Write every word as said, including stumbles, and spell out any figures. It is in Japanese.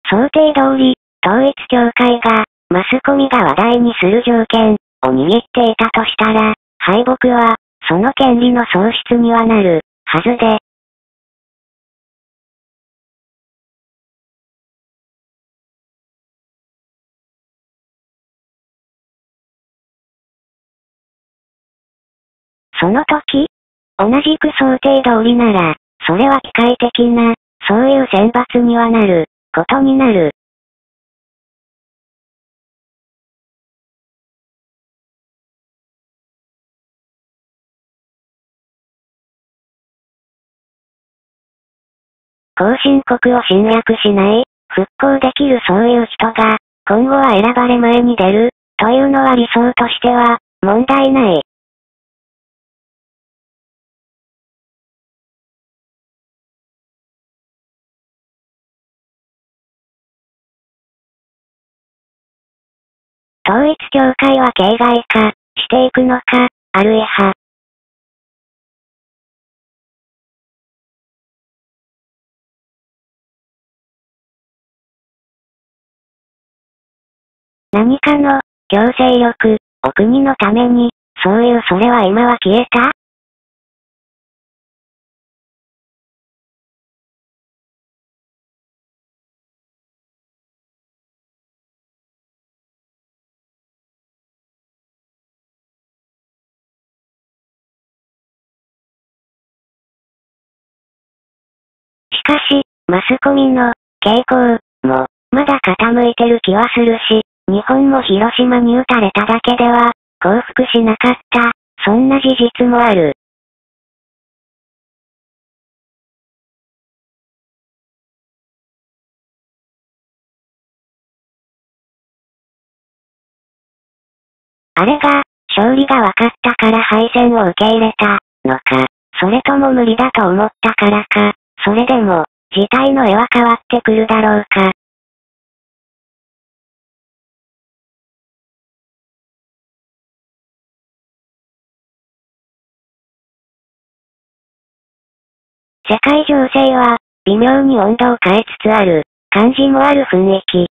想定通り、統一教会が、マスコミが話題にする条件を握っていたとしたら、敗北は、その権利の喪失にはなる、はずで。その時、同じく想定通りなら、それは機械的な、そういう選抜にはなる、ことになる。後進国を侵略しない、復興できるそういう人が、今後は選ばれ前に出る、というのは理想としては、問題ない。統一教会は形骸化していくのか、あるいは。何かの強制力を国のために、そういうそれは今は消えた？しかし、マスコミの傾向もまだ傾いてる気はするし、日本も広島に撃たれただけでは降伏しなかった、そんな事実もある。あれが、勝利が分かったから敗戦を受け入れたのか、それとも無理だと思ったからか、それでも、事態の絵は変わってくるだろうか。世界情勢は、微妙に温度を変えつつある、感じもある雰囲気。